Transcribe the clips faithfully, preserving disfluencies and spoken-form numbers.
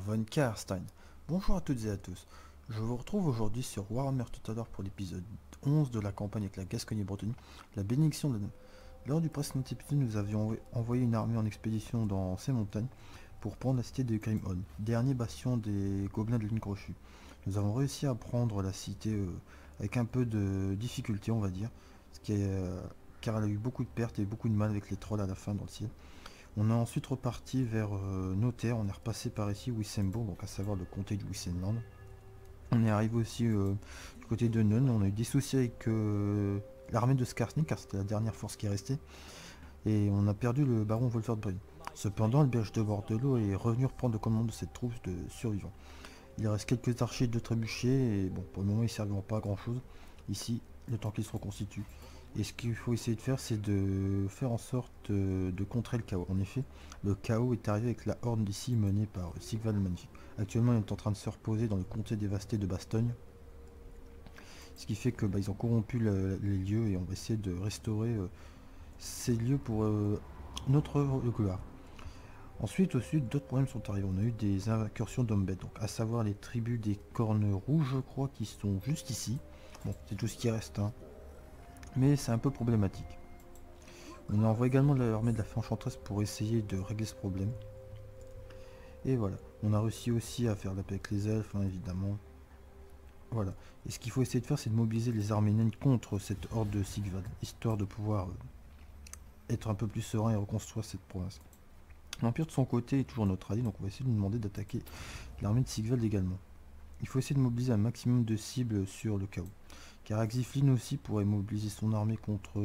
von Karstein. Bonjour à toutes et à tous. Je vous retrouve aujourd'hui sur Warhammer Total War pour l'épisode onze de la campagne avec la Gascogne-Bretagne, la bénédiction de Nam. Lors du précédent épisode, nous avions envoyé une armée en expédition dans ces montagnes pour prendre la cité de Grimholm, dernier bastion des gobelins de ligne crochue. Nous avons réussi à prendre la cité euh, avec un peu de difficulté, on va dire, ce qui est, euh, car elle a eu beaucoup de pertes et beaucoup de mal avec les trolls à la fin dans le ciel. On est ensuite reparti vers euh, nos terres, on est repassé par ici Wissembourg, donc à savoir le comté du Wissenland. On est arrivé aussi euh, du côté de Nunn, on a eu des soucis avec euh, l'armée de Skarsnik, car c'était la dernière force qui est restée, et on a perdu le baron Wolfertbrunn. Cependant, le berge de Bordelot est revenu reprendre le commandement de cette troupe de survivants. Il reste quelques archers de trébuchés, et bon, pour le moment ils ne serviront pas à grand chose, ici, le temps qu'ils se reconstituent. Et ce qu'il faut essayer de faire, c'est de faire en sorte de, de contrer le chaos. En effet, le chaos est arrivé avec la horde d'ici menée par Sigval le Magnifique. Actuellement, il est en train de se reposer dans le comté dévasté de Bastogne. Ce qui fait que bah, ils ont corrompu le, les lieux et on va essayer de restaurer euh, ces lieux pour euh, notre œuvre de gloire. Ensuite, au sud, d'autres problèmes sont arrivés. On a eu des incursions d'hommes bêtes, donc à savoir les tribus des cornes rouges, je crois, qui sont juste ici. Bon, c'est tout ce qui reste, hein. Mais c'est un peu problématique. On envoie également l'armée de la Fée Enchanteresse pour essayer de régler ce problème. Et voilà, on a réussi aussi à faire la paix avec les elfes, hein, évidemment. Voilà, et ce qu'il faut essayer de faire, c'est de mobiliser les armées naines contre cette horde de Sigval, histoire de pouvoir euh, être un peu plus serein et reconstruire cette province. L'Empire de son côté est toujours notre allié, donc on va essayer de lui demander d'attaquer l'armée de Sigval également. Il faut essayer de mobiliser un maximum de cibles sur le chaos. Car Axiflin aussi pourrait mobiliser son armée contre,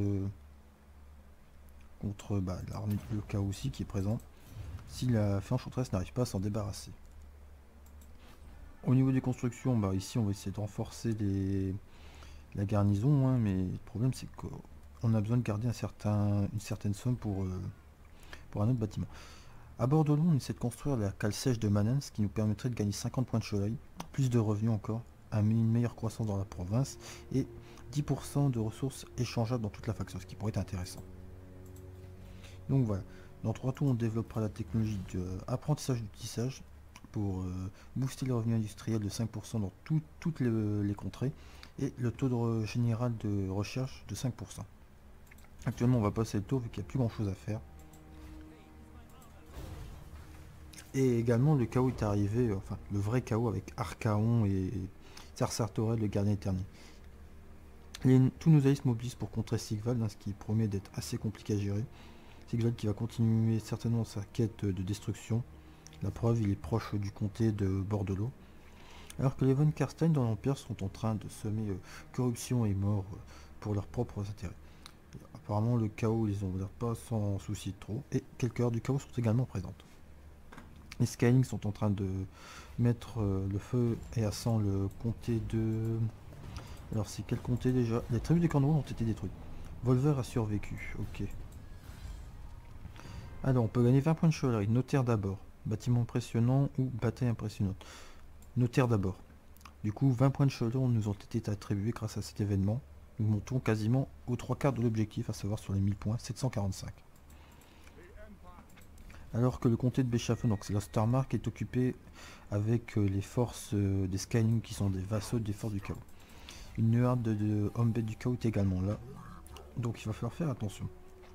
contre bah, l'armée de chaos aussi qui est présent, si la Fée Enchanteresse n'arrive pas à s'en débarrasser. Au niveau des constructions, bah, ici on va essayer de renforcer les, la garnison, hein, mais le problème c'est qu'on a besoin de garder un certain, une certaine somme pour, euh, pour un autre bâtiment. À Bordelot, on essaie de construire la cale sèche de Manen, ce qui nous permettrait de gagner cinquante points de chevalerie, plus de revenus encore, une meilleure croissance dans la province et dix pour cent de ressources échangeables dans toute la faction, ce qui pourrait être intéressant. Donc voilà, dans trois tours on développera la technologie d'apprentissage du tissage pour euh, booster les revenus industriels de cinq pour cent dans tout, toutes les, les contrées et le taux de général de recherche de cinq pour cent. Actuellement on va passer le tour vu qu'il n'y a plus grand chose à faire. Et également le chaos est arrivé, enfin le vrai chaos avec Archaon et Sarsartorel, le gardien éternel. Les, tous nos alliés se mobilisent pour contrer Sigval, hein, ce qui promet d'être assez compliqué à gérer. Sigval qui va continuer certainement sa quête de destruction. La preuve, il est proche du comté de Bordelot. Alors que les von Karstein dans l'Empire sont en train de semer euh, corruption et mort euh, pour leurs propres intérêts. Et apparemment le chaos, ils ont l'air pas sans souci de trop. Et quelques heures du chaos sont également présentes. Les Skylings sont en train de mettre euh, le feu et à sang le comté de... Alors c'est quel comté déjà? Les tribus des cornes rouges ont été détruites. Volver a survécu, ok. Alors on peut gagner vingt points de chevalerie. Notaire d'abord. Bâtiment impressionnant ou bataille impressionnante. Notaire d'abord. Du coup vingt points de chevalerie nous ont été attribués grâce à cet événement. Nous montons quasiment aux trois quarts de l'objectif, à savoir sur les mille points, sept cent quarante-cinq. Alors que le comté de Béchafen, donc c'est la Starmark, est occupé avec euh, les forces euh, des Skylings qui sont des vassaux des forces du chaos. Une horde de, de hommes bêtes du chaos est également là, donc il va falloir faire attention.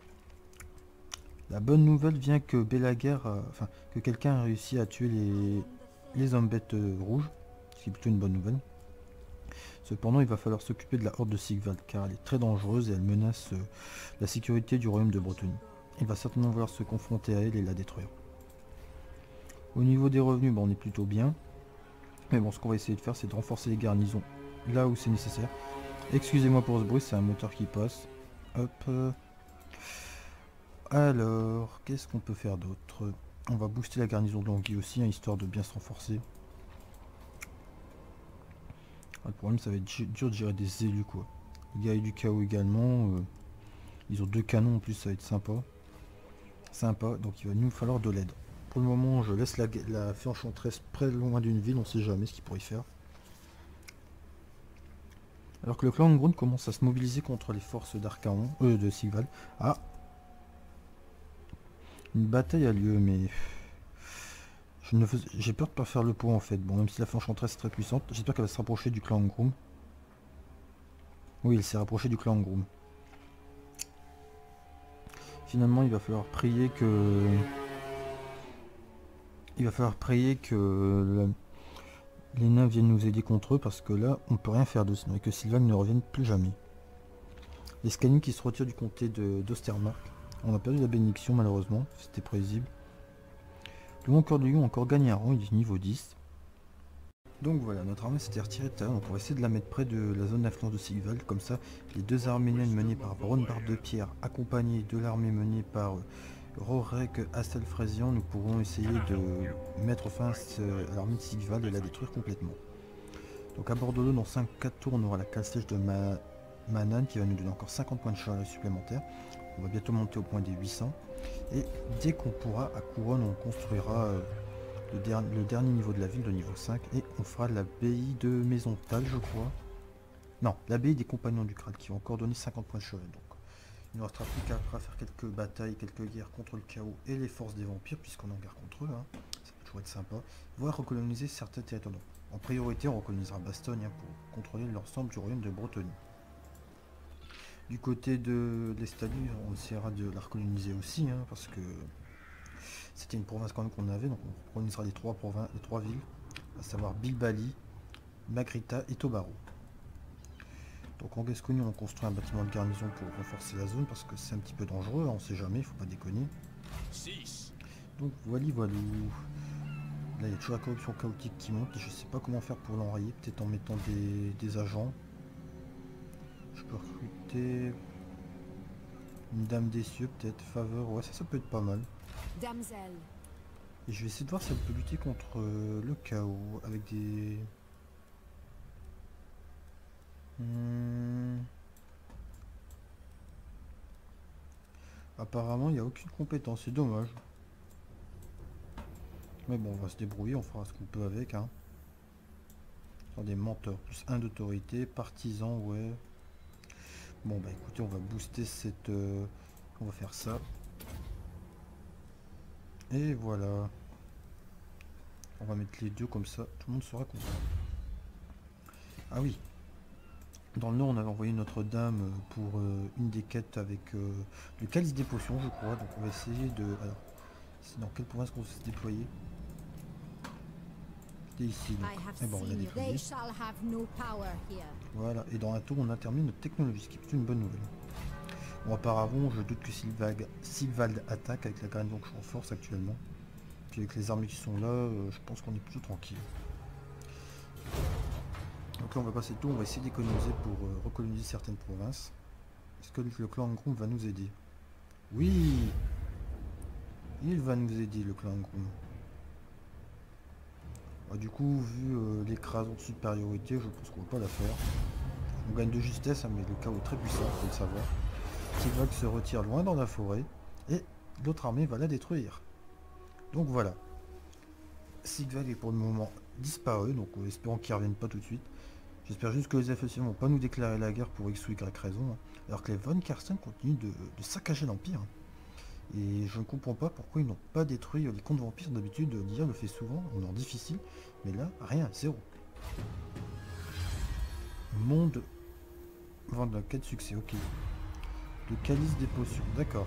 La bonne nouvelle vient que Belaguer, a, enfin que quelqu'un a réussi à tuer les, les hommes bêtes euh, rouges, ce qui est plutôt une bonne nouvelle. Cependant, il va falloir s'occuper de la horde de Sigval, car elle est très dangereuse et elle menace euh, la sécurité du royaume de Bretagne. Il va certainement vouloir se confronter à elle et la détruire. Au niveau des revenus, bon, on est plutôt bien. Mais bon, ce qu'on va essayer de faire, c'est de renforcer les garnisons là où c'est nécessaire. Excusez-moi pour ce bruit, c'est un moteur qui passe. Hop. Alors, qu'est-ce qu'on peut faire d'autre? On va booster la garnison de Languille aussi, hein, histoire de bien se renforcer. Ah, le problème, ça va être dur de gérer des élus, quoi. Les guerriers du chaos également. Euh, ils ont deux canons en plus, ça va être sympa. Sympa, donc il va nous falloir de l'aide. Pour le moment, je laisse la, la Fée Enchanteresse près loin d'une ville, on sait jamais ce qu'il pourrait y faire. Alors que le clan Grund commence à se mobiliser contre les forces d'Archaon, euh, de Sigval. Ah, une bataille a lieu, mais Je ne fais... J'ai peur de pas faire le pot en fait. Bon, même si la fée enchanteresse est très puissante, j'espère qu'elle va se rapprocher du clan Groom. Oui, elle s'est rapprochée du clan Groom. Finalement, il va falloir prier que... Il va falloir prier que le... les nains viennent nous aider contre eux, parce que là, on peut rien faire de sinon, et que Sylvain ne revienne plus jamais. Les Scanning qui se retirent du comté d'Ostermark. On a perdu la bénédiction malheureusement, c'était prévisible. Le Mon Cœur de Lion a encore gagné un rang, il est niveau dix. Donc voilà, notre armée s'était retirée tout à l'heure, donc on va essayer de la mettre près de la zone d'influence de Sigvald, comme ça les deux armées naines menées par Braunbart de Pierre, accompagnées de l'armée menée par Rorek Astelfrézian, nous pourrons essayer de mettre fin à l'armée de Sigvald et la détruire complètement. Donc à bord de l'eau, dans cinq quatre tours, on aura la casse-sèche de Ma... Manan qui va nous donner encore cinquante points de charge supplémentaires. On va bientôt monter au point des huit cents. Et dès qu'on pourra, à Couronne, on construira euh, le, der le dernier niveau de la ville, le niveau cinq. Et on fera l'abbaye de Maisontal, je crois. Non, l'abbaye des Compagnons du Kral, qui va encore donner cinquante points de chevet. Donc il ne restera plus qu'à faire quelques batailles, quelques guerres contre le chaos et les forces des vampires, puisqu'on est en guerre contre eux. Hein. Ça peut toujours être sympa. Voire recoloniser certains territoires. Donc, en priorité, on recolonisera Bastogne hein, pour contrôler l'ensemble du royaume de Bretagne. Du côté de l'Estalie, on essaiera de la recoloniser aussi, hein, parce que c'était une province quand même qu'on avait, donc on colonisera les trois, provinces, les trois villes, à savoir Bilbali, Magrita et Tobaro. Donc en Gascogne, on construit un bâtiment de garnison pour renforcer la zone, parce que c'est un petit peu dangereux, hein, on sait jamais, il faut pas déconner. Donc voilà, voilà. Là, il y a toujours la corruption chaotique qui monte, et je sais pas comment faire pour l'enrayer, peut-être en mettant des, des agents. Je peux recruter une dame des cieux, peut-être, faveur, ouais, ça, ça peut être pas mal. Damsel. Et je vais essayer de voir si elle peut lutter contre euh, le chaos avec des... Hmm. Apparemment, il n'y a aucune compétence, c'est dommage. Mais bon, on va se débrouiller, on fera ce qu'on peut avec. Hein. Des menteurs, plus un d'autorité, partisans, ouais. Bon, bah écoutez, on va booster cette... Euh, on va faire ça. Et voilà. On va mettre les deux comme ça, tout le monde sera content. Ah oui. Dans le nord, on avait envoyé Notre-Dame pour euh, une des quêtes avec euh, le calice des potions, je crois. Donc on va essayer de... Alors, c'est dans quelle province qu'on s'est déployé? C'était ici. Donc. Et bon, on l'a déployé. Voilà. Et dans un tour, on a terminé notre technologie, ce qui est plutôt une bonne nouvelle. Bon, auparavant, je doute que Sylvag... Sylvald attaque avec la garnison que je renforce actuellement. Puis avec les armées qui sont là, euh, je pense qu'on est plutôt tranquille. Donc là on va passer tout, on va essayer d'économiser pour euh, recoloniser certaines provinces. Est-ce que le clan Groom va nous aider? Oui, il va nous aider le clan Groom. Bah, du coup, vu euh, l'écrasante supériorité, je pense qu'on va pas la faire. On gagne de justesse, hein, mais le chaos est très puissant, il faut le savoir. Sylvain se retire loin dans la forêt, et l'autre armée va la détruire. Donc voilà. Sigvald est pour le moment disparu, donc euh, espérons qu'il ne revienne pas tout de suite. J'espère juste que les F S C ne vont pas nous déclarer la guerre pour X ou Y raison, hein, alors que les Von Karsten continuent de, de saccager l'Empire. Et je ne comprends pas pourquoi ils n'ont pas détruit les comptes vampires. D'habitude, l'I A le fait souvent, on est en difficile, mais là, rien, zéro. Monde. Vendre la quête succès, ok. Le calice des potions, d'accord.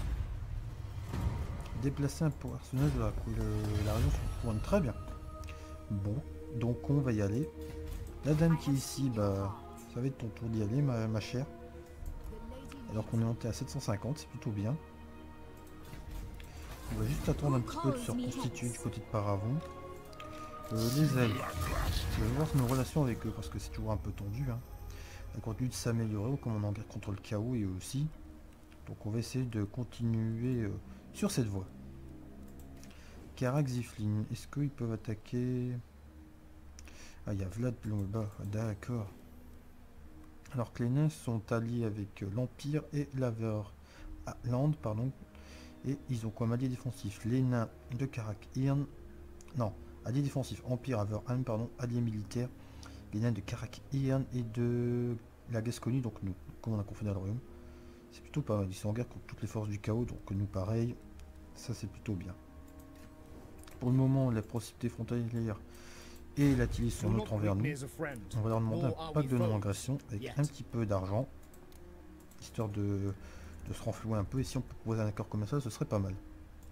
Déplacer un personnage de la, le, la région sur le couronne, très bien. Bon, donc on va y aller. La dame qui est ici, bah, ça va être ton tour d'y aller, ma, ma chère. Alors qu'on est monté à sept cent cinquante, c'est plutôt bien. On va juste attendre un petit peu de se reconstituer du côté de Paravon. Euh, les elfes. Je vais voir nos relations avec eux parce que c'est toujours un peu tendu. Hein. Elles continuent de s'améliorer comme on est en guerre contre le chaos et eux aussi. Donc on va essayer de continuer euh, sur cette voie. Karak Ziflin, est-ce qu'ils peuvent attaquer? Ah, il y a Vlad Plomba, d'accord. Alors que les nains sont alliés avec l'Empire et l'Averland, pardon. Et ils ont comme alliés défensifs les nains de Karak Irn. Non, alliés défensifs, Empire, Averland, pardon, alliés militaires, les nains de Karak Irn et de la Gascogne, donc nous, comme on a confondé le royaume. C'est plutôt pas mal, ils sont en guerre contre toutes les forces du chaos, donc nous pareil, ça c'est plutôt bien. pour le moment, la proximité frontalière et la Tilly sont neutres envers nous. On va leur demander un pack de non-agression avec un petit peu d'argent, histoire de, de se renflouer un peu. Et si on peut proposer un accord commercial, ce serait pas mal.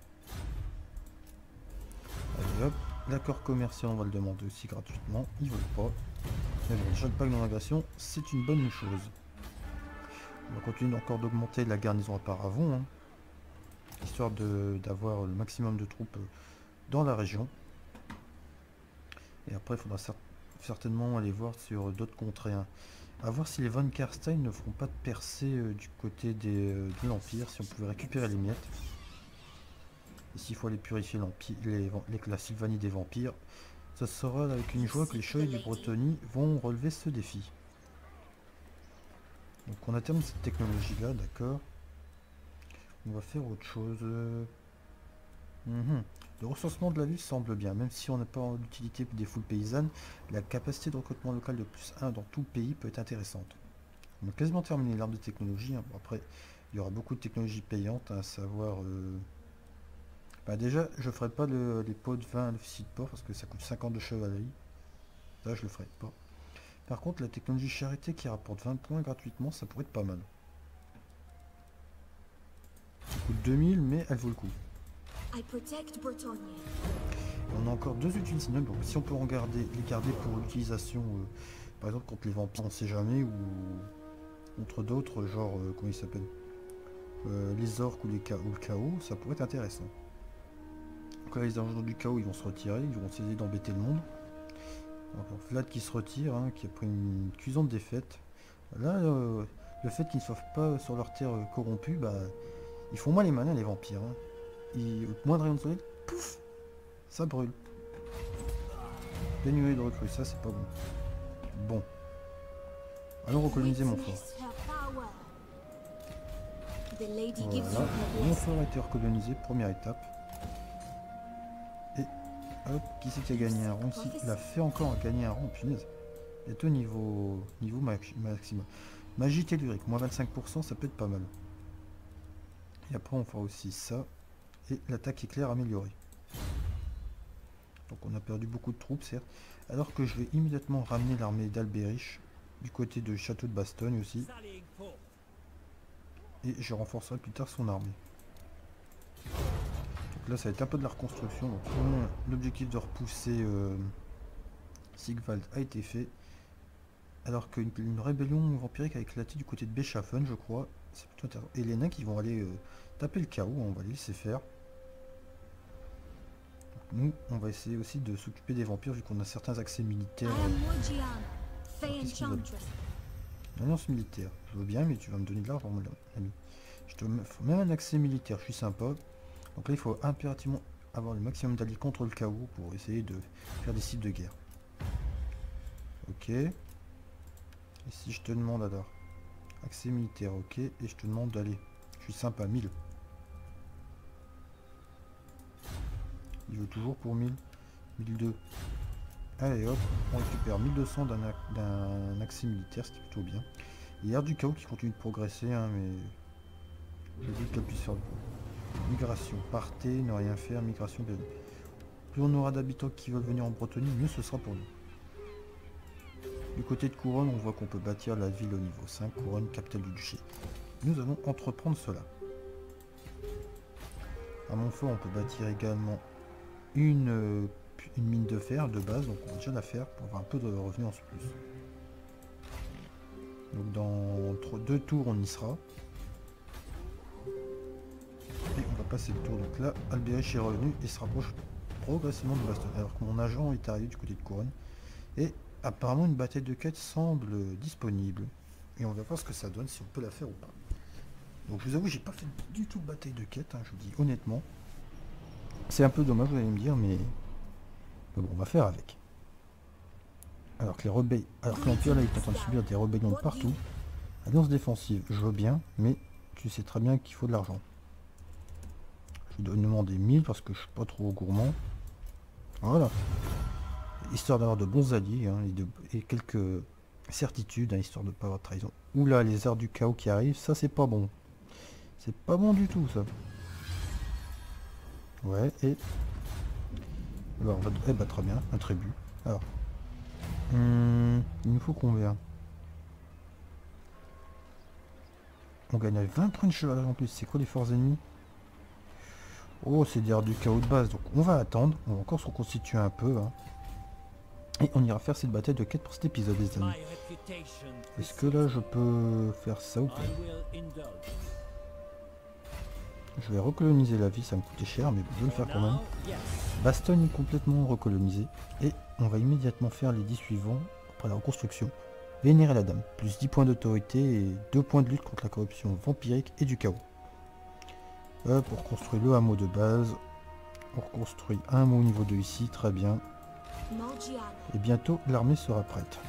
Allez hop, l'accord commercial, on va le demander aussi gratuitement. Ils veulent pas. Mais bon, déjà le pack de non-agression, c'est une bonne chose. On va continuer encore d'augmenter la garnison à Paravon, hein, histoire d'avoir le maximum de troupes dans la région. Et après, il faudra cer certainement aller voir sur d'autres contrées. Hein. À voir si les Von Karstein ne feront pas de percée euh, du côté des, euh, de l'Empire, si on pouvait récupérer les miettes. Et s'il faut aller purifier l'Empire, les, les, la Sylvanie des vampires, ça sera avec une joie que les chevaliers du Bretonnie vont relever ce défi. Donc on a terminé cette technologie là, d'accord. On va faire autre chose. Mmh. Le recensement de la ville semble bien, même si on n'a pas d'utilité des foules paysannes, la capacité de recrutement local de plus un dans tout le pays peut être intéressante. On a quasiment terminé l'arbre de technologie. Hein. Bon, après, il y aura beaucoup de technologies payantes, hein, à savoir... Euh... Bah déjà, je ferai pas le, les pots de vin à l'officier de port parce que ça coûte cinquante de chevalerie. Ça, je le ferai pas. Par contre, la technologie charité qui rapporte vingt points gratuitement, ça pourrait être pas mal. Ça coûte deux mille, mais elle vaut le coup. On a encore deux utilisations, donc si on peut en garder, les garder pour l'utilisation, euh, par exemple contre les vampires, on sait jamais, ou contre d'autres, genre, euh, comment ils s'appellent, euh, les orques ou, les ou le chaos, ça pourrait être intéressant. Donc là, les agents du chaos, ils vont se retirer, ils vont essayer d'embêter le monde. Alors, Vlad qui se retire, hein, qui a pris une cuisante défaite. Là, euh, le fait qu'ils ne soient pas sur leur terre euh, corrompue, bah, ils font moins les malins, les vampires. Hein. Ils, au moindre rayon de soleil, pouf, ça brûle. Dénué de recrues, ça c'est pas bon. Bon. Allons recoloniser Montfort. Voilà. Montfort a été recolonisé, première étape. Et hop, qui c'est qui a gagné un rang ici? Il a fait encore gagner un rang, punaise. Et tout niveau, niveau maximum. Magie tellurique, moins vingt-cinq pour cent, ça peut être pas mal. Et après on fera aussi ça. Et l'attaque éclair améliorée. Donc on a perdu beaucoup de troupes, certes. Alors que je vais immédiatement ramener l'armée d'Albérich du côté de château de Bastogne aussi. Et je renforcerai plus tard son armée. Donc là ça va être un peu de la reconstruction. Donc l'objectif de repousser euh, Sigvald a été fait. Alors qu'une une rébellion vampirique a éclaté du côté de Beschaffen, je crois. C'est plutôt intéressant. Et les nains qui vont aller euh, taper le chaos, on va les laisser faire. Nous, on va essayer aussi de s'occuper des vampires vu qu'on a certains accès militaires. Euh... Alliance militaire. Je veux bien, mais tu vas me donner de l'argent, mon ami. Je te mets même un accès militaire, je suis sympa. Donc là, il faut impérativement avoir le maximum d'alliés contre le chaos pour essayer de faire des sites de guerre. Ok. Et si je te demande alors accès militaire, ok. Et je te demande d'aller. Je suis sympa, mille. Il veut toujours pour mille, mille deux. Allez hop, on récupère mille deux cents d'un accès militaire, ce qui est plutôt bien. Il y a du chaos qui continue de progresser, hein, mais je dis qu'elle puisse faire le coup. Migration, partez, ne rien faire, migration de... Plus on aura d'habitants qui veulent venir en Bretonnie, mieux ce sera pour nous. Du côté de Couronne, on voit qu'on peut bâtir la ville au niveau cinq, Couronne, capitale du duché. Nous allons entreprendre cela. À Montfort, on peut bâtir également Une, euh, une mine de fer de base, donc on va déjà la faire pour avoir un peu de revenus en plus. Donc dans deux tours on y sera. Et on va passer le tour. Donc là, Albérich est revenu et se rapproche progressivement de Bastogne. Alors que mon agent est arrivé du côté de Couronne. Et apparemment une bataille de quête semble disponible. Et on va voir ce que ça donne, si on peut la faire ou pas. Donc je vous avoue, j'ai pas fait du tout de bataille de quête, hein, je vous dis honnêtement. C'est un peu dommage, vous allez me dire, mais... mais bon, on va faire avec. Alors que les rebelles... Alors que l'Empire, là, il est en train de subir des rébellions de partout. Alliance défensive, je veux bien, mais tu sais très bien qu'il faut de l'argent. Je dois demander mille parce que je suis pas trop gourmand. Voilà. Histoire d'avoir de bons alliés, hein, et, de... et quelques certitudes, hein, histoire de ne pas avoir de trahison. Oula, les arts du chaos qui arrivent, ça c'est pas bon. C'est pas bon du tout, ça. Ouais, et Alors, on va... Eh bah très bien, un tribut. Alors, hum, il nous faut combien? On gagne vingt points de cheval en plus. C'est quoi les forces ennemies? Oh, c'est dire du chaos de base. Donc on va attendre. On va encore se reconstituer un peu. Hein. Et on ira faire cette bataille de quête pour cet épisode, les amis. Est-ce que là, je peux faire ça ou pas? Je vais recoloniser la ville, ça me coûtait cher, mais je vais le faire quand même. Bastogne est complètement recolonisé. Et on va immédiatement faire les dix suivants après la reconstruction. Vénérer la dame, plus dix points d'autorité et deux points de lutte contre la corruption vampirique et du chaos. Hop, on reconstruit le hameau de base. On reconstruit un hameau au niveau deux ici, très bien. Et bientôt l'armée sera prête.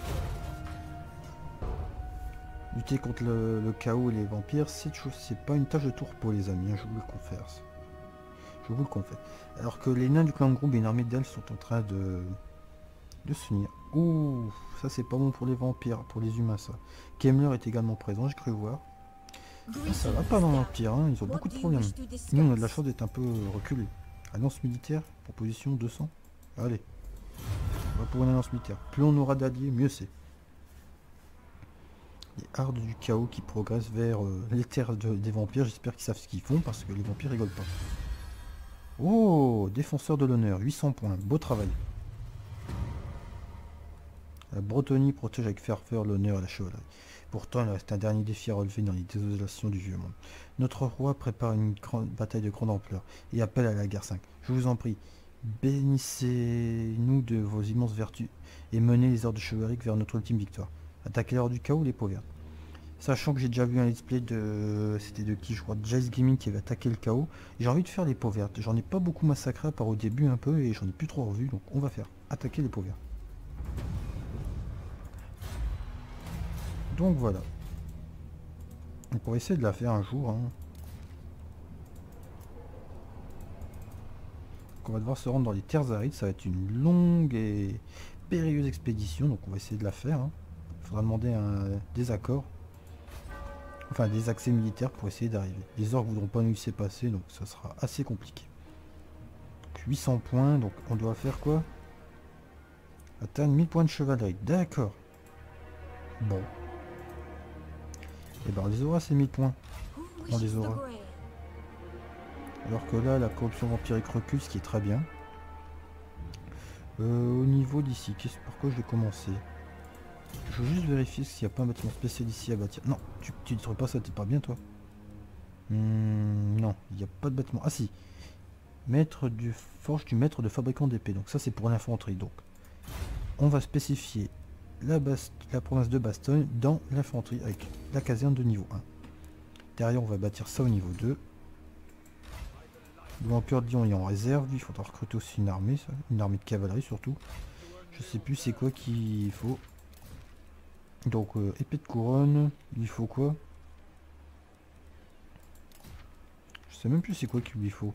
Lutter contre le, le chaos et les vampires, c'est pas une tâche de tourpeau les amis, hein, je vous le confesse. Je vous le confesse. Alors que les nains du clan de groupe et une armée d'elfes sont en train de, de se finir. Ouh, ça c'est pas bon pour les vampires, pour les humains ça. Kemmler est également présent, j'ai cru voir. Ah, ça va pas dans l'Empire, hein, ils ont beaucoup de problèmes. Nous on a de la chance d'être un peu reculés. Alliance militaire, proposition deux cents. Allez, on va pour une alliance militaire. Plus on aura d'alliés, mieux c'est. Les hardes du chaos qui progressent vers euh, les terres de, des vampires. J'espère qu'ils savent ce qu'ils font parce que les vampires rigolent pas. Oh, défenseur de l'honneur, huit cents points, beau travail. La Bretonnie protège avec ferveur l'honneur et la chevalerie. Pourtant, il reste un dernier défi à relever dans les désolations du vieux monde. Notre roi prépare une grande bataille de grande ampleur et appelle à la guerre cinq. Je vous en prie, bénissez-nous de vos immenses vertus et menez les ordres chevaleries vers notre ultime victoire. Attaquer l'heure du chaos ou les peaux vertes. Sachant que j'ai déjà vu un let's play de... C'était de qui je crois, de Jace Gaming qui avait attaqué le chaos. J'ai envie de faire les peaux vertes. J'en ai pas beaucoup massacré à part au début un peu et j'en ai plus trop revu. Donc on va faire attaquer les peaux vertes. Donc voilà. On pourrait essayer de la faire un jour. Hein. Donc on va devoir se rendre dans les terres arides. Ça va être une longue et périlleuse expédition. Donc on va essayer de la faire. Hein. Il faudra demander un désaccord. Enfin des accès militaires pour essayer d'arriver. Les orques ne voudront pas nous laisser passer. Donc ça sera assez compliqué. Donc, huit cents points. Donc on doit faire quoi? Atteindre mille points de chevalerie. D'accord. Bon. Et ben on les aura ces mille points. On les aura. Alors que là, la corruption vampirique recule, ce qui est très bien. Euh, au niveau d'ici, par quoi je vais commencer? Je veux juste vérifier s'il n'y a pas un bâtiment spécial ici à bâtir. Non, tu ne détruis pas ça, t'es pas bien toi. Hmm, non, il n'y a pas de bâtiment. Ah si. Maître du forge du maître de fabricant d'épée. Donc ça c'est pour l'infanterie. Donc on va spécifier la, la province de Bastogne dans l'infanterie avec la caserne de niveau un. Derrière on va bâtir ça au niveau deux. Le vampire de Lyon est en réserve, lui il faudra recruter aussi une armée, ça. Une armée de cavalerie surtout. Je sais plus c'est quoi qu'il faut. Donc euh, épée de couronne, il faut quoi? Je sais même plus c'est quoi qu'il lui faut.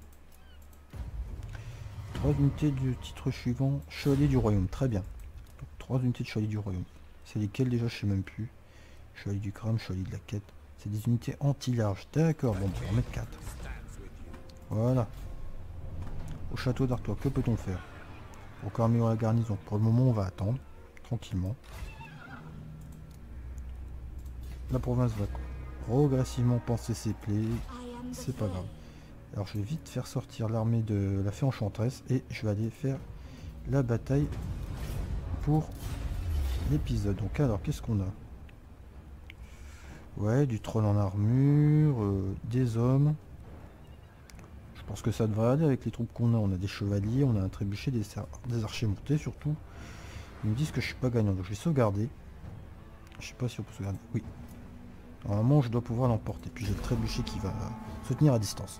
trois unités du titre suivant, chevalier du royaume, très bien. Donc, trois unités de chevalier du royaume. C'est lesquelles déjà je sais même plus. Chevalier du crâne, chevalier de la quête. C'est des unités anti-large. D'accord, bon, on va en mettre quatre. Voilà. Au château d'Artois, que peut-on faire? Encore améliorer la garnison. Pour le moment, on va attendre. Tranquillement. La province va progressivement panser ses plaies. C'est pas grave. Alors je vais vite faire sortir l'armée de la fée enchanteresse. Et je vais aller faire la bataille pour l'épisode. Donc alors, qu'est-ce qu'on a? Ouais, du troll en armure, euh, des hommes. Je pense que ça devrait aller avec les troupes qu'on a. On a des chevaliers, on a un trébuchet, des, des archers montés surtout. Ils me disent que je suis pas gagnant, donc je vais sauvegarder. Je sais pas si on peut sauvegarder. Oui. Normalement, je dois pouvoir l'emporter. Puis j'ai le trébuchet qui va se tenir à distance.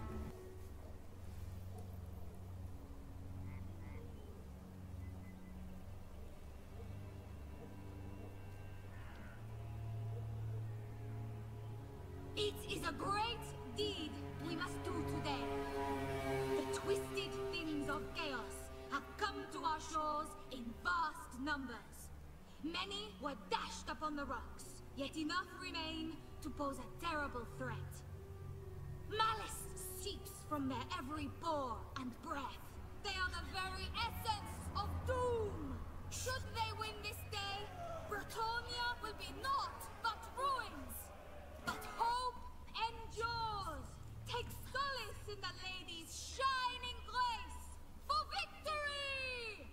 It is a great deed we must do today. The twisted things of chaos have come to our shores in vast numbers. Many were dashed upon the rocks, yet enough remain to pose a terrible threat. Malice seeps from their every pore and breath. They are the very essence of doom. Should they win this day, Bretonnia will be naught but ruins. But hope endures. Take solace in the lady's shining grace for victory!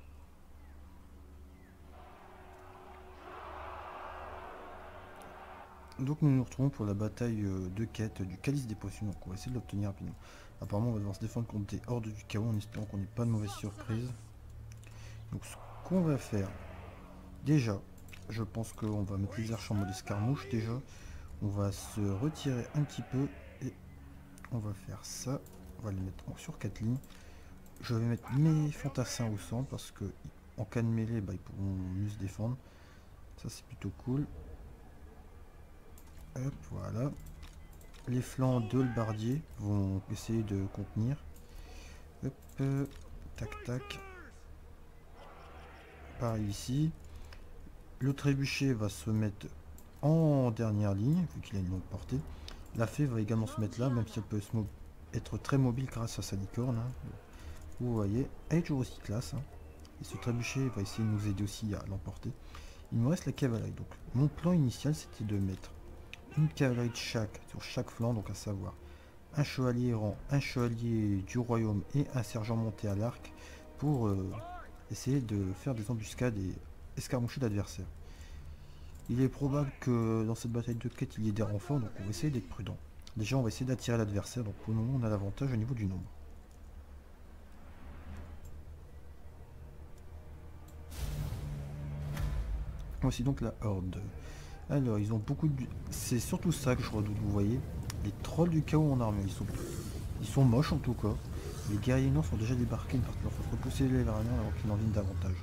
Donc nous nous retrouvons pour la bataille euh, de quête du calice des potions. Donc on va essayer de l'obtenir rapidement. Apparemment on va devoir se défendre contre des hordes du chaos en espérant qu'on n'ait pas de mauvaise surprise. Donc ce qu'on va faire, déjà, je pense qu'on va mettre les arches en mode escarmouche déjà. On va se retirer un petit peu et on va faire ça. On va les mettre sur quatre lignes. Je vais mettre mes fantassins au centre parce que en cas de mêlée, bah, ils pourront mieux se défendre. Ça c'est plutôt cool. Hop, voilà. Les flancs de halbardier vont essayer de contenir. Hop, euh, tac tac. Pareil ici. Le trébuchet va se mettre en dernière ligne, vu qu'il a une longue portée. La fée va également se mettre là, même si elle peut se être très mobile grâce à sa licorne. Hein. Vous voyez, elle est toujours aussi classe. Hein. Et ce trébuchet va essayer de nous aider aussi à l'emporter. Il me reste la cavalerie. Donc, mon plan initial, c'était de mettre une cavalerie de chaque sur chaque flanc, donc à savoir un chevalier errant, un chevalier du royaume et un sergent monté à l'arc pour euh, essayer de faire des embuscades et escarmoucher l'adversaire. Il est probable que dans cette bataille de quête il y ait des renforts, donc on va essayer d'être prudent. Déjà on va essayer d'attirer l'adversaire, donc pour le moment on a l'avantage au niveau du nombre. Voici donc la horde. Alors, ils ont beaucoup de... C'est surtout ça que je redoute, vous voyez. Les trolls du chaos en armure, ils sont... Ils sont moches en tout cas. Les guerriers noirs sont déjà débarqués, parce qu'il leur faut repousser les variants alors qu'ils en viennent davantage.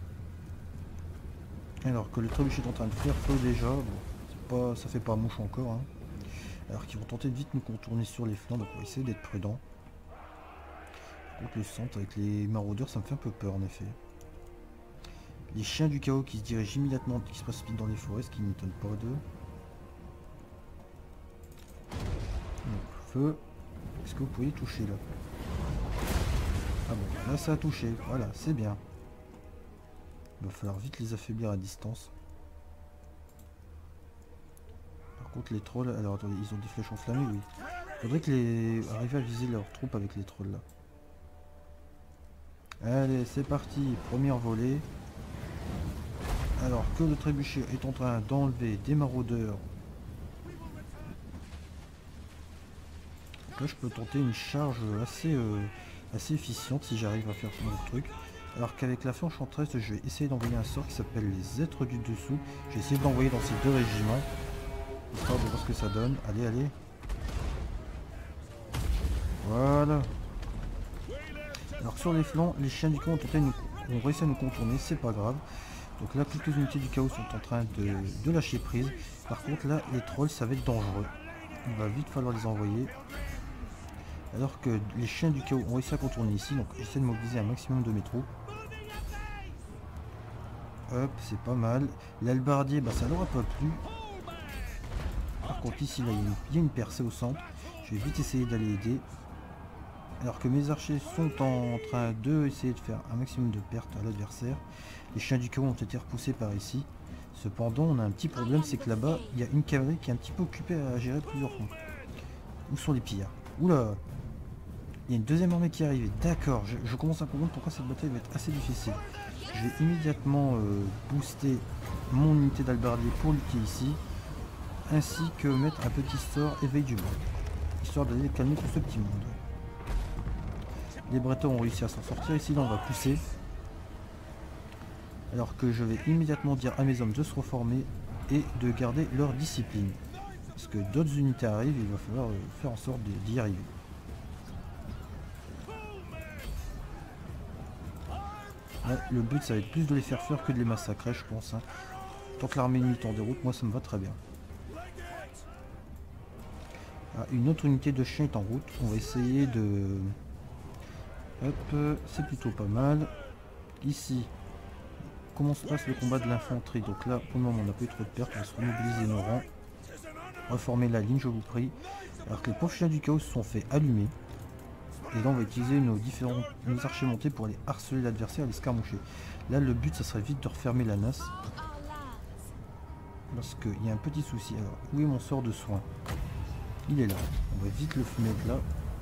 Alors que le trébuchet est en train de faire feu déjà, bon, c'est pas... ça fait pas mouche encore. Hein. Alors qu'ils vont tenter de vite nous contourner sur les flancs, donc on va essayer d'être prudent. Contre le centre avec les maraudeurs, ça me fait un peu peur en effet. Les chiens du chaos qui se dirigent immédiatement, qui se précipitent dans les forêts, ce qui ne m'étonne pas d'eux. Feu. Est-ce que vous pouvez toucher là? Ah bon, là ça a touché. Voilà, c'est bien. Il va falloir vite les affaiblir à distance. Par contre les trolls, alors attendez, ils ont des flèches enflammées, oui. Il faudrait que les... arriver à viser leurs troupes avec les trolls là. Allez, c'est parti, première volée. Alors que le trébuchet est en train d'enlever des maraudeurs. Là je peux tenter une charge assez, euh, assez efficiente si j'arrive à faire ce truc. Alors qu'avec la fée enchanteresse je vais essayer d'envoyer un sort qui s'appelle les êtres du dessous. Je vais essayer de l'envoyer dans ces deux régiments. Histoire de voir ce que ça donne. Allez, allez. Voilà. Alors sur les flancs, les chiens du chaos ont, tenté nous, ont réussi à nous contourner, c'est pas grave. Donc là, quelques unités du chaos sont en train de, de lâcher prise. Par contre, là, les trolls, ça va être dangereux. Il va vite falloir les envoyer. Alors que les chiens du chaos ont réussi à contourner ici. Donc j'essaie de mobiliser un maximum de mes troupes. Hop, c'est pas mal. L'halbardier, bah, ça n'aura pas plu. Par contre, ici, là, il y a une percée au centre. Je vais vite essayer d'aller aider. Alors que mes archers sont en train de essayer de faire un maximum de pertes à l'adversaire. Les chiens du chaos ont été repoussés par ici. Cependant, on a un petit problème, c'est que là-bas, il y a une cavalerie qui est un petit peu occupée à gérer plusieurs fronts. Où sont les pillards? Oula! Il y a une deuxième armée qui est arrivée. D'accord, je, je commence à comprendre pourquoi cette bataille va être assez difficile. Je vais immédiatement euh, booster mon unité d'halbardier pour lutter ici. Ainsi que mettre un petit sort éveil du monde. Histoire d'aller calmer tout ce petit monde. Les Bretons ont réussi à s'en sortir. Ici, là, on va pousser. Alors que je vais immédiatement dire à mes hommes de se reformer et de garder leur discipline. Parce que d'autres unités arrivent, il va falloir faire en sorte d'y arriver. Ouais, le but ça va être plus de les faire faire que de les massacrer, je pense. Hein. Tant que l'armée ennemie est en déroute, moi ça me va très bien. Ah, une autre unité de chiens est en route. On va essayer de... Hop, c'est plutôt pas mal. Ici, comment se passe le combat de l'infanterie? Donc là, pour le moment, on n'a pas eu trop de pertes. On va se remobiliser nos rangs. Reformer la ligne, je vous prie. Alors que les pauvres chiens du chaos se sont fait allumer. Et là on va utiliser nos différents nos archers montés pour aller harceler l'adversaire et l'escarmoucher. Là le but ça serait vite de refermer la nasse. Parce qu'il y a un petit souci. Alors où est mon sort de soin? Il est là. On va vite le mettre là.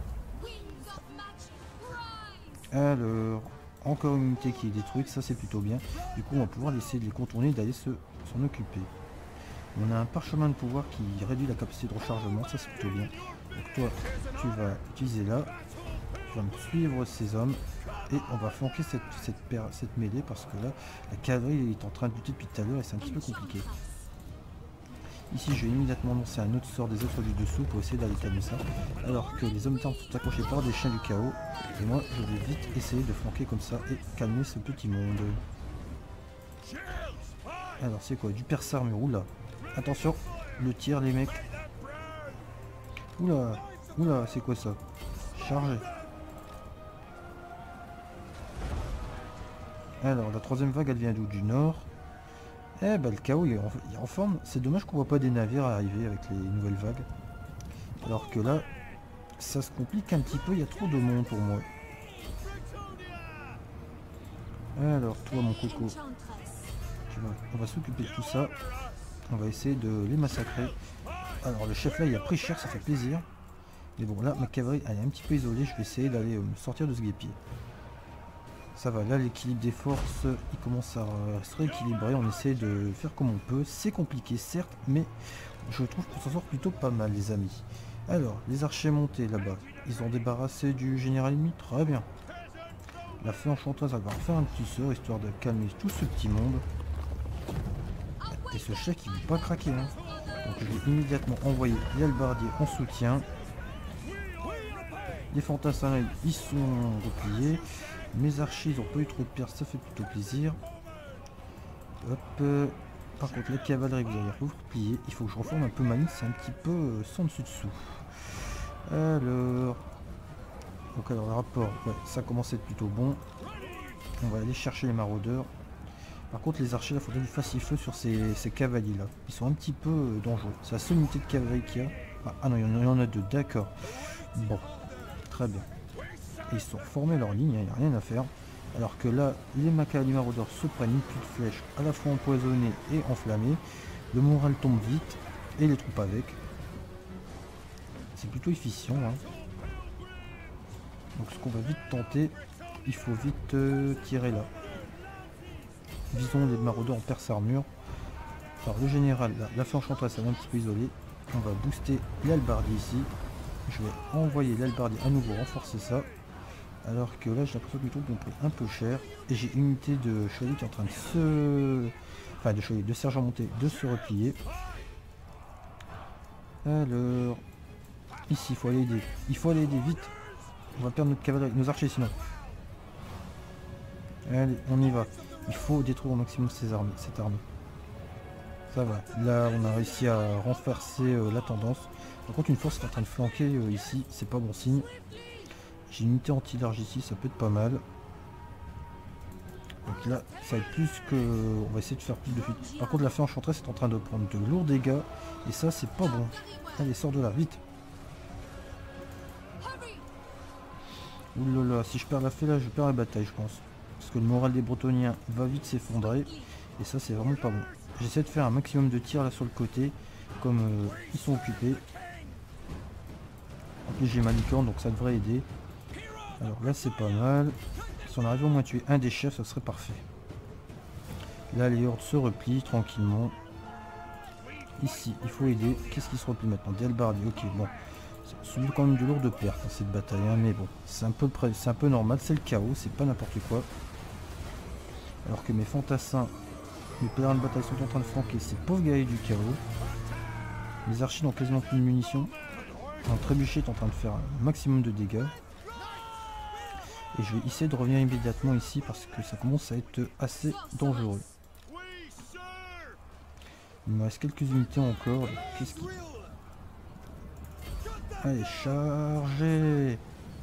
Alors, encore une unité qui est détruite, ça c'est plutôt bien. Du coup on va pouvoir essayer de les contourner et d'aller s'en occuper. On a un parchemin de pouvoir qui réduit la capacité de rechargement, ça c'est plutôt bien. Donc toi, tu vas utiliser là, tu vas me suivre ces hommes, et on va flanquer cette, cette, cette mêlée parce que là, la cavalerie est en train de buter depuis tout à l'heure et c'est un petit peu compliqué. Ici, je vais immédiatement lancer un autre sort des êtres du dessous pour essayer d'aller calmer ça. Alors que les hommes d'armes sont accrochés par des chiens du chaos. Et moi, je vais vite essayer de flanquer comme ça et calmer ce petit monde. Alors, c'est quoi? Du perce armure. Oula. Attention, le tir, les mecs. Oula. Oula, c'est quoi ça? Chargé. Alors, la troisième vague, elle vient d'où? Du nord. Eh bah le chaos il est, en, il est en forme. C'est dommage qu'on voit pas des navires arriver avec les nouvelles vagues. Alors que là, ça se complique un petit peu, il y a trop de monde pour moi. Alors toi mon coco, tu vas, on va s'occuper de tout ça. On va essayer de les massacrer. Alors le chef là il a pris cher, ça fait plaisir. Mais bon là ma cavalerie elle est un petit peu isolée, je vais essayer d'aller euh, me sortir de ce guépier. Ça va, là l'équilibre des forces, il commence à se rééquilibrer, on essaie de faire comme on peut. C'est compliqué certes, mais je trouve qu'on s'en sort plutôt pas mal les amis. Alors, les archers montés là-bas, ils ont débarrassé du général ennemi, très bien. La fée enchanteuse, elle va en faire un petit sort, histoire de calmer tout ce petit monde. Et ce chef il ne veut pas craquer. Hein. Donc je vais immédiatement envoyer les halbardiers en soutien. Les fantassins, ils sont repliés. Mes archers, ils n'ont pas eu trop de pertes, ça fait plutôt plaisir. Hop. Euh, par contre, la cavalerie, vous allez vous replier. Il faut que je reforme un peu ma ligne, c'est un petit peu euh, sans dessus-dessous. Alors... Donc alors, le rapport, ouais, ça commence à être plutôt bon. On va aller chercher les maraudeurs. Par contre, les archers, il faudrait du facile-feu sur ces, ces cavaliers-là. Ils sont un petit peu euh, dangereux. C'est la seule unité de cavalerie qu'il y a. Ah, ah non, il y, en a, il y en a deux, d'accord. Bon, très bien. Et ils sont formés leur ligne, il n'y a rien à faire. Alors que là, les Maccabi maraudeurs se prennent une pluie de flèches à la fois empoisonnées et enflammées. Le moral tombe vite et les troupes avec. C'est plutôt efficient. Hein. Donc ce qu'on va vite tenter, il faut vite euh, tirer là. Visons les maraudeurs en perce armure. Alors le général, là, la fée enchanteresse, elle est un petit peu isolée. On va booster l'albardier ici. Je vais envoyer l'albardier à nouveau renforcer ça. Alors que là j'ai l'impression que les troupes ont pris un peu cher. Et j'ai une unité de chevalier qui est en train de se... Enfin de chevalier, de sergent monté de se replier. Alors... Ici il faut aller aider. Il faut aller aider vite. On va perdre notre cavalerie, nos archers sinon. Allez, on y va. Il faut détruire au maximum ces armées, cette armée. Ça va. Là on a réussi à renforcer euh, la tendance. Par contre une force est en train de flanquer euh, ici, c'est pas bon signe. J'ai une unité anti-large ici, ça peut être pas mal. Donc là, ça va être plus que... On va essayer de faire plus de fuite. Par contre, la fée enchanteresse est en train de prendre de lourds dégâts. Et ça, c'est pas bon. Allez, sors de là, vite. Oulala, si je perds la fée là, je perds la bataille, je pense. Parce que le moral des Bretoniens va vite s'effondrer. Et ça, c'est vraiment pas bon. J'essaie de faire un maximum de tirs là sur le côté. Comme euh, ils sont occupés. En plus, j'ai ma licorne, donc ça devrait aider. Alors là c'est pas mal. Si on arrive au moins à tuer un des chefs, ça serait parfait. Là les hordes se replient tranquillement. Ici il faut aider. Qu'est-ce qui se replie maintenant? Des halbardiers, ok bon. C'est quand même de lourdes pertes hein, cette bataille, hein, mais bon. C'est un peu près, c'est un peu normal, c'est le chaos, c'est pas n'importe quoi. Alors que mes fantassins, mes pèlerins de bataille sont en train de flanquer ces pauvres guerriers du chaos. Les archers n'ont quasiment plus de munitions. Un trébuchet est en train de faire un maximum de dégâts. Et je vais essayer de revenir immédiatement ici parce que ça commence à être assez dangereux. Il me reste quelques unités encore. Qu'est-ce qui... Allez, chargez!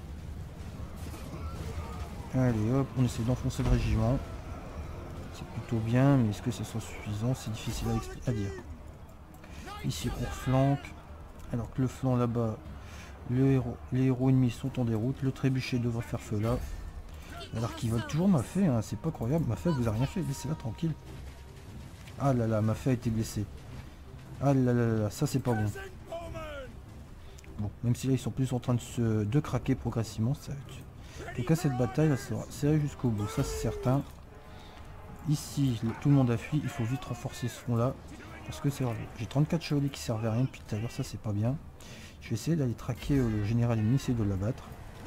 Allez hop, on essaie d'enfoncer le régiment. C'est plutôt bien, mais est-ce que ça sera suffisant? C'est difficile à, à dire. Ici on flanque. Alors que le flanc là-bas, Le héros, les héros ennemis sont en déroute. Le trébuchet devrait faire feu là. Alors qu'ils veulent toujours ma fée, hein. C'est pas croyable. Ma fée vous a rien fait, laissez-la tranquille. Ah là là, ma fée a été blessée. Ah là là là là, ça c'est pas bon. Bon, même si là ils sont plus en train de se de craquer progressivement. Ça... En tout cas cette bataille elle sera serrée jusqu'au bout, ça c'est certain. Ici tout le monde a fui, il faut vite renforcer ce front là. Parce que c'est j'ai trente-quatre chevaliers qui servent à rien depuis tout à l'heure, ça c'est pas bien. Je vais essayer d'aller traquer euh, le général ennemi, essayer de l'abattre.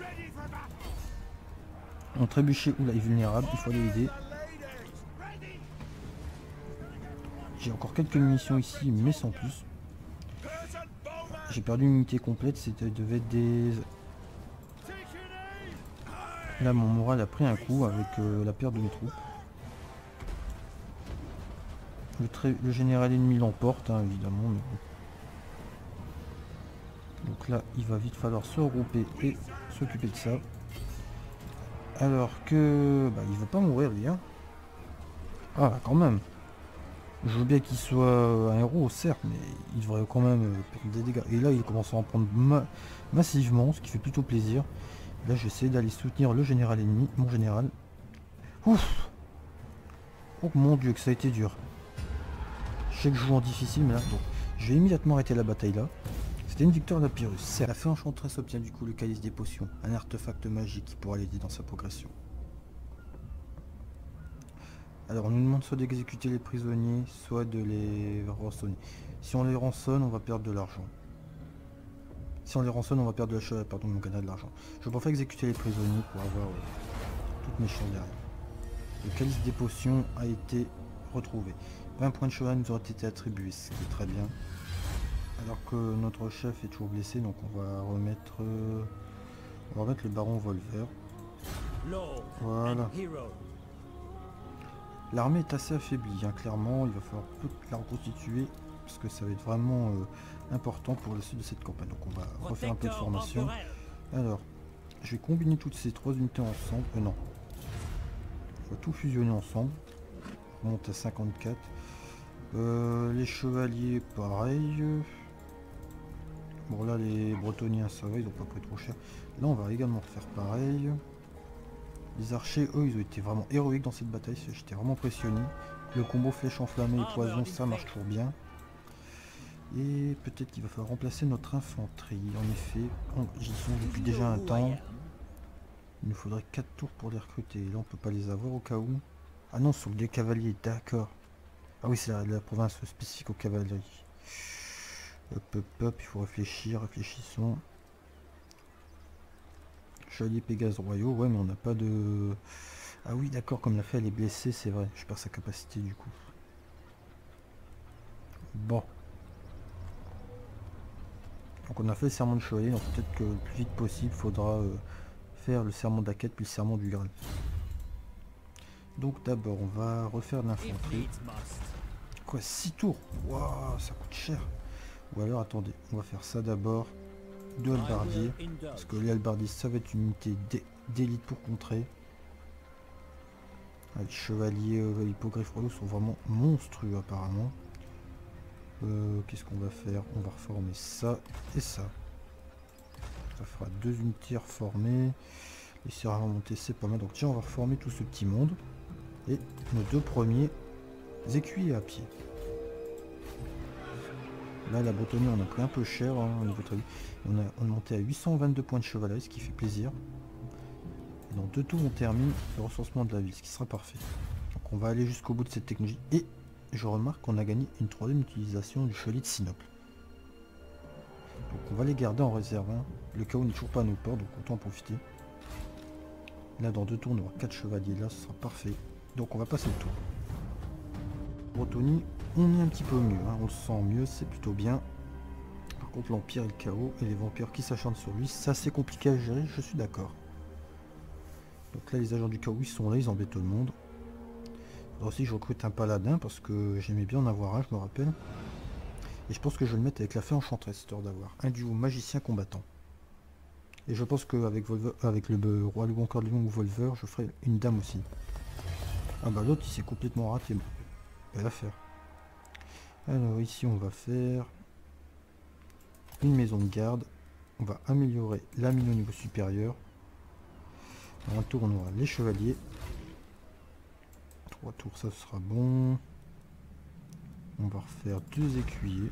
Mon trébuchet, oula, il est vulnérable, il faut aller l'aider. J'ai encore quelques munitions ici, mais sans plus. J'ai perdu une unité complète, c'était devait être des... Là, mon moral a pris un coup avec euh, la perte de mes troupes. Le, très... le général ennemi l'emporte, hein, évidemment. Mais... Donc là, il va vite falloir se regrouper et s'occuper de ça. Alors que... Bah, il va pas mourir, lui, hein. Ah, quand même. Je veux bien qu'il soit un héros, certes, mais il devrait quand même prendre des dégâts. Et là, il commence à en prendre ma massivement, ce qui fait plutôt plaisir. Là, j'essaie d'aller soutenir le général ennemi, mon général. Ouf! Oh mon dieu, que ça a été dur. Je sais que je joue en difficile, mais là, donc, je vais immédiatement arrêter la bataille là. C'était une victoire de Pyrrhus. La fée enchanteresse obtient du coup le calice des potions, un artefact magique qui pourra l'aider dans sa progression. Alors on nous demande soit d'exécuter les prisonniers, soit de les rançonner. Si on les rançonne, on va perdre de l'argent. Si on les rançonne, on va perdre de la chose, pardon, on gagnera de l'argent. Je préfère exécuter les prisonniers pour avoir euh, toutes mes choses derrière. Le calice des potions a été retrouvé. vingt points de cheval nous auraient été attribués, ce qui est très bien. Alors que notre chef est toujours blessé, donc on va remettre, euh, on va remettre le baron Volver. Voilà. L'armée est assez affaiblie, hein, clairement, il va falloir la reconstituer parce que ça va être vraiment euh, important pour la suite de cette campagne. Donc on va refaire un peu de formation. Alors, je vais combiner toutes ces trois unités ensemble. Euh, non, on va tout fusionner ensemble. On monte à cinquante-quatre. Euh, les chevaliers, pareil. Bon là, les bretonniens, ça va, ils n'ont pas pris trop cher. Là, on va également faire pareil. Les archers, eux, ils ont été vraiment héroïques dans cette bataille, j'étais vraiment impressionné. Le combo flèche enflammée et poison, ça marche toujours bien. Et peut-être qu'il va falloir remplacer notre infanterie. En effet, j'y sont depuis déjà un temps. Il nous faudrait quatre tours pour les recruter. Là, on peut pas les avoir au cas où. Ah non, ce sont des cavaliers, d'accord. Ah oui, c'est la, la province spécifique aux cavaleries. Hop, hop, hop, il faut réfléchir, réfléchissons. Chevalier Pégase royaux, ouais, mais on n'a pas de... Ah oui, d'accord, comme la fée elle est blessée, c'est vrai, je perds sa capacité du coup. Bon. Donc on a fait le serment de chevalier, donc peut-être que le plus vite possible, il faudra euh, faire le serment de la quête, puis le serment du Graal. Donc d'abord, on va refaire de l'infanterie. Quoi, six tours? Waouh, ça coûte cher. Ou alors, attendez, on va faire ça d'abord. Deux halbardiers, parce que les halbardistes ça va être une unité d'élite pour contrer. Ah, les chevaliers euh, hippogriffes royaux sont vraiment monstrueux apparemment. Euh, Qu'est-ce qu'on va faire? On va reformer ça et ça. Ça fera deux unités reformées. Les serres à remonter c'est pas mal. Donc tiens, on va reformer tout ce petit monde. Et nos deux premiers écuyers à pied. Là, la Bretonnie, on a pris un peu cher hein, au niveau très... On a, on est monté à huit cent vingt-deux points de chevalerie, ce qui fait plaisir. Et dans deux tours, on termine le recensement de la ville, ce qui sera parfait. Donc on va aller jusqu'au bout de cette technologie. Et je remarque qu'on a gagné une troisième utilisation du chevalier de Sinople. Donc on va les garder en réserve. Hein. Le chaos n'est toujours pas à nos portes, donc autant en profiter. Là, dans deux tours, on aura quatre chevaliers. Là, ce sera parfait. Donc on va passer le tour. Bretonnie, on est un petit peu mieux, hein. On le sent mieux, c'est plutôt bien. Par contre l'Empire et le chaos et les vampires qui s'acharnent sur lui, ça c'est compliqué à gérer, je suis d'accord. Donc là les agents du chaos ils sont là, ils embêtent tout le monde. Alors aussi je recrute un paladin parce que j'aimais bien en avoir un, je me rappelle. Et je pense que je vais le mettre avec la fée enchanteresse, histoire d'avoir un duo magicien combattant. Et je pense qu'avec avec le roi loup encore lion ou Volver, je ferai une dame aussi. Ah bah l'autre il s'est complètement raté. Belle affaire. Alors ici on va faire une maison de garde On va améliorer la mine au niveau supérieur. Un tour, on aura les chevaliers. Trois tours, ça sera bon. On va refaire deux écuyers.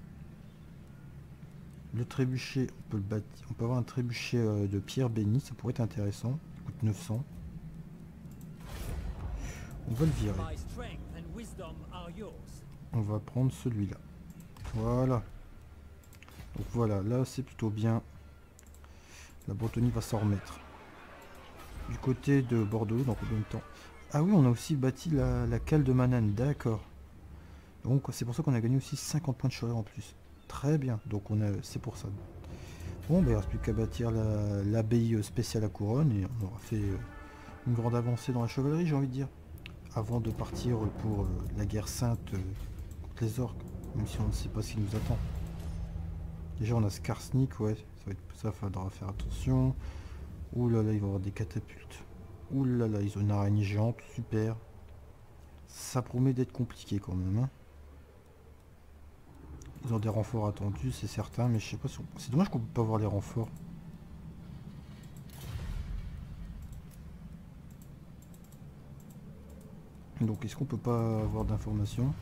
Le trébuchet, on peut le bâtir. On peut avoir un trébuchet euh, de pierre bénie, ça pourrait être intéressant. Il coûte neuf cents. On va le virer. On va prendre celui-là. Voilà. Donc voilà, là c'est plutôt bien. La Bretonnie va s'en remettre. Du côté de Bordeaux, dans combien de temps? Ah oui, on a aussi bâti la, la cale de Manane, d'accord. Donc c'est pour ça qu'on a gagné aussi cinquante points de chevalerie en plus. Très bien, donc on a, c'est pour ça. Bon, ben, il ne reste plus qu'à bâtir l'abbaye spéciale à couronne et on aura fait euh, une grande avancée dans la chevalerie, j'ai envie de dire. Avant de partir pour euh, la guerre sainte euh, contre les orques, même si on ne sait pas ce qui nous attend. Déjà on a Skarsnik, ouais, ça va être ça, faudra faire attention. Ouh là là, il va y avoir des catapultes. Ouh là là, ils ont une araignée géante, super. Ça promet d'être compliqué quand même. Hein. Ils ont des renforts attendus, c'est certain, mais je sais pas si on... C'est dommage qu'on peut pas voir les renforts. Donc est-ce qu'on peut pas avoir d'informations?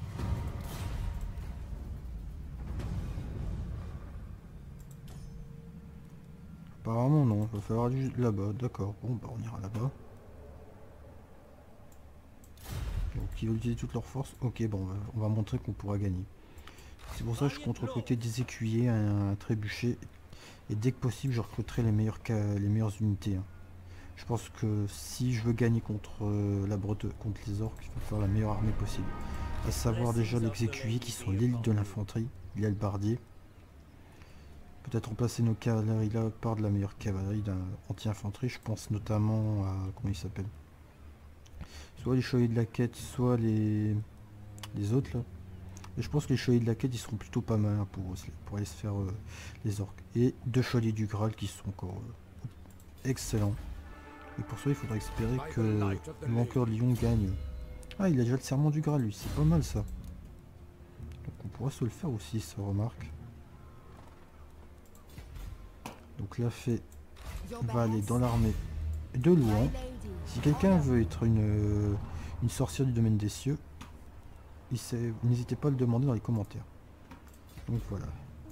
Apparemment non, il va falloir aller là-bas, d'accord. Bon bah on ira là-bas. Donc ils veulent utiliser toutes leurs forces. Ok, bon on va, on va montrer qu'on pourra gagner. C'est pour ça que je compte recruter des écuyers, un, un trébuchet. Et dès que possible je recruterai les meilleures, les meilleures unités. Hein. Je pense que si je veux gagner contre euh, la Bretagne, contre les orques, il faut faire la meilleure armée possible. À savoir déjà les écuyers qui sont l'élite de l'infanterie, il y a le bardier. Peut-être remplacer nos cavaleries là par de la meilleure cavalerie d'un anti-infanterie. Je pense notamment à, comment il s'appelle, soit les chevaliers de la quête, soit les, les autres là. Et je pense que les chevaliers de la quête ils seront plutôt pas mal hein, pour, pour aller se faire euh, les orques. Et deux chevaliers du Graal qui sont encore euh, excellents. Et pour ça il faudra espérer que le vainqueur de Lyon gagne. Ah il a déjà le serment du Graal lui, c'est pas mal ça. Donc on pourra se le faire aussi, ça remarque. Donc la fée va aller dans l'armée de Louan. Si quelqu'un veut être une, une sorcière du domaine des cieux, n'hésitez pas à le demander dans les commentaires. Donc voilà.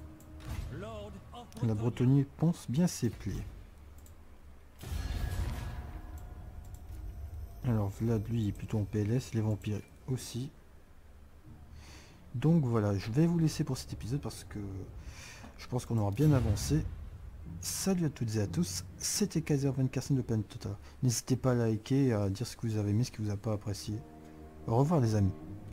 La Bretonnie pense bien ses plaies. Alors Vlad lui est plutôt en P L S, les vampires aussi. Donc voilà, je vais vous laisser pour cet épisode parce que je pense qu'on aura bien avancé. Salut à toutes et à tous, c'était Kaiser Van Carsten de Planet Total. N'hésitez pas à liker et à dire ce que vous avez aimé, ce que vous n'avez pas apprécié. Au revoir les amis.